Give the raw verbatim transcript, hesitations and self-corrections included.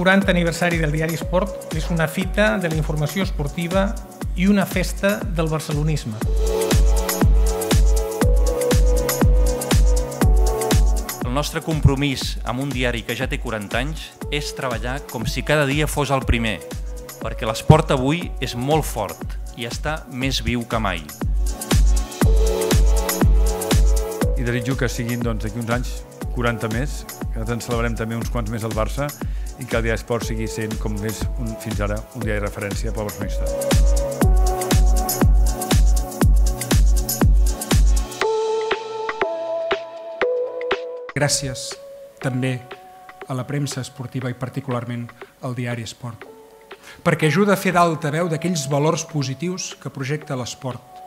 quaranta aniversari del diari Esport és una fita de la informació esportiva i una festa del barcelonisme. El nostre compromís amb un diari que ja té quaranta anys és treballar com si cada dia fos el primer, perquè l'esport avui és molt fort i està més viu que mai. I desitjo que siguin d'aquí uns anys quaranta més, que ens celebrem també uns quants més al Barça i que el diari Esport sigui sent, com és fins ara, un diari de referència pel barcelonista. Gràcies també a la premsa esportiva i particularment al diari Esport, perquè ajuda a fer d'altaveu d'aquells valors positius que projecta l'esport,